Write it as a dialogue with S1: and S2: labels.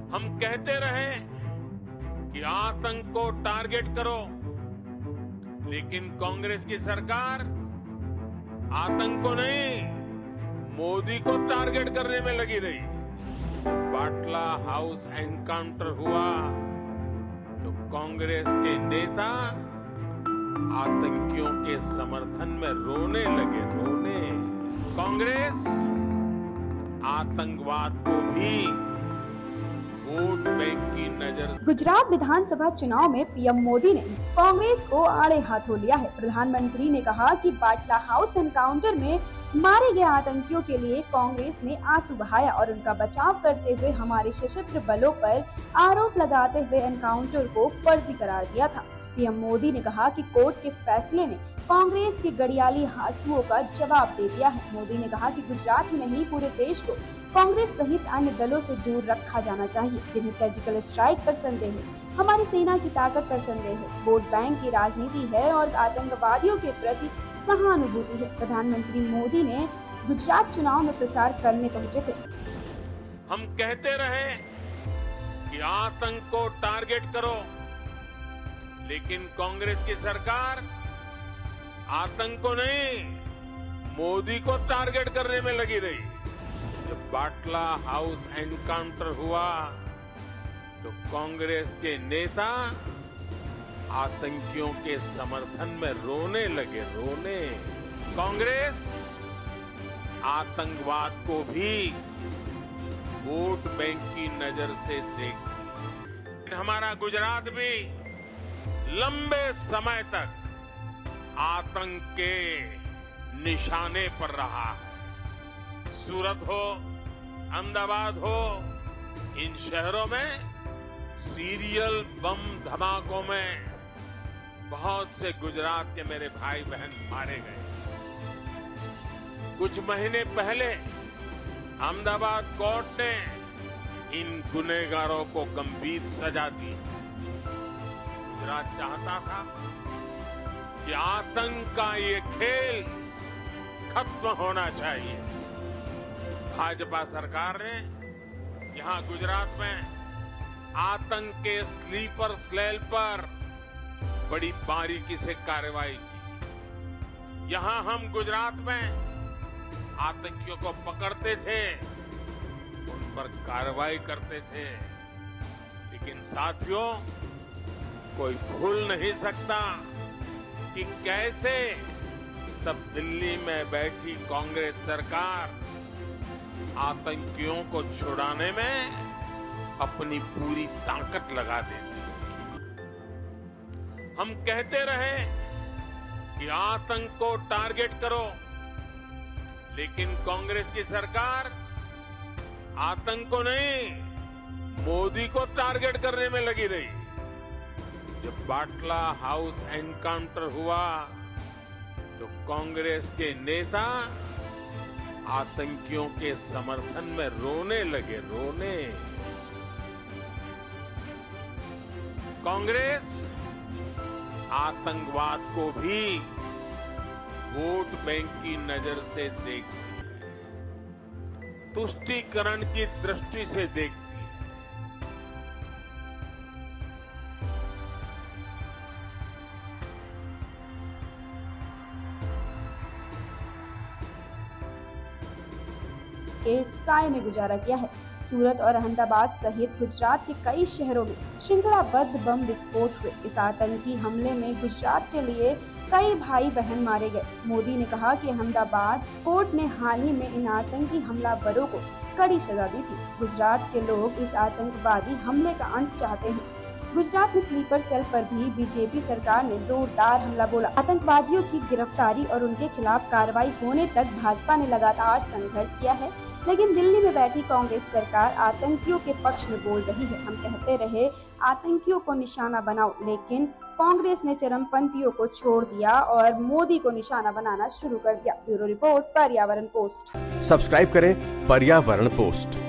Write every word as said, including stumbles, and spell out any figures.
S1: हम कहते रहे कि आतंक को टारगेट करो, लेकिन कांग्रेस की सरकार आतंक को नहीं, मोदी को टारगेट करने में लगी रही। बाटला हाउस एनकाउंटर हुआ तो कांग्रेस के नेता आतंकियों के समर्थन में रोने लगे, रोने। कांग्रेस आतंकवाद को भी वोट बैंक की नजर।
S2: गुजरात विधानसभा चुनाव में पीएम मोदी ने कांग्रेस को आड़े हाथों लिया है। प्रधानमंत्री ने कहा कि बाटला हाउस एनकाउंटर में मारे गए आतंकियों के लिए कांग्रेस ने आंसू बहाया और उनका बचाव करते हुए हमारे सशस्त्र बलों पर आरोप लगाते हुए एनकाउंटर को फर्जी करार दिया था। पीएम मोदी ने कहा कि कोर्ट के फैसले ने कांग्रेस के गड़ियाली हासुओं का जवाब दे दिया है। मोदी ने कहा कि गुजरात में नहीं, पूरे देश को कांग्रेस सहित अन्य दलों से दूर रखा जाना चाहिए जिन्हें सर्जिकल स्ट्राइक पर संदेह है, हमारी सेना की ताकत पर संदेह है, वोट बैंक की राजनीति है और आतंकवादियों के प्रति सहानुभूति है। प्रधानमंत्री मोदी ने गुजरात चुनाव में प्रचार करने पहुंचे थे।
S1: हम कहते रहे कि आतंक को टारगेट करो, लेकिन कांग्रेस की सरकार आतंक को नहीं, मोदी को टारगेट करने में लगी रही। जब बाटला हाउस एनकाउंटर हुआ तो कांग्रेस के नेता आतंकियों के समर्थन में रोने लगे, रोने। कांग्रेस आतंकवाद को भी वोट बैंक की नजर से देखती। हमारा गुजरात भी लंबे समय तक आतंक के निशाने पर रहा है। सूरत हो, अहमदाबाद हो, इन शहरों में सीरियल बम धमाकों में बहुत से गुजरात के मेरे भाई बहन मारे गए। कुछ महीने पहले अहमदाबाद कोर्ट ने इन गुनहगारों को गंभीर सजा दी। गुजरात चाहता था कि आतंक का ये खेल खत्म होना चाहिए। भाजपा सरकार ने यहां गुजरात में आतंक के स्लीपर सेल पर बड़ी बारीकी से कार्रवाई की। यहां हम गुजरात में आतंकियों को पकड़ते थे, उन पर कार्रवाई करते थे, लेकिन साथियों, कोई भूल नहीं सकता कि कैसे तब दिल्ली में बैठी कांग्रेस सरकार आतंकियों को छुड़ाने में अपनी पूरी ताकत लगा देती थी। हम कहते रहे कि आतंक को टारगेट करो, लेकिन कांग्रेस की सरकार आतंक को नहीं, मोदी को टारगेट करने में लगी रही। जब बाटला हाउस एनकाउंटर हुआ तो कांग्रेस के नेता आतंकियों के समर्थन में रोने लगे, रोने। कांग्रेस आतंकवाद को भी वोट बैंक की नजर से देखती है, तुष्टीकरण की दृष्टि से देखती है।
S2: के साय में गुजारा किया है। सूरत और अहमदाबाद सहित गुजरात के कई शहरों में श्रृंखलाबद्ध बम विस्फोट हुए। इस आतंकी हमले में गुजरात के लिए कई भाई बहन मारे गए। मोदी ने कहा कि अहमदाबाद कोर्ट ने हाल ही में इन आतंकी हमलावरों को कड़ी सजा दी थी। गुजरात के लोग इस आतंकवादी हमले का अंत चाहते हैं। गुजरात में स्लीपर सेल पर भी बीजेपी सरकार ने जोरदार हमला बोला। आतंकवादियों की गिरफ्तारी और उनके खिलाफ कार्रवाई होने तक भाजपा ने लगातार संघर्ष किया है, लेकिन दिल्ली में बैठी कांग्रेस सरकार आतंकियों के पक्ष में बोल रही है। हम कहते रहे आतंकियों को निशाना बनाओ, लेकिन कांग्रेस ने चरमपंथियों को छोड़ दिया और मोदी को निशाना बनाना शुरू कर दिया। Bureau report, Paryavaran post.
S3: Subscribe करें पर्यावरण पोस्ट।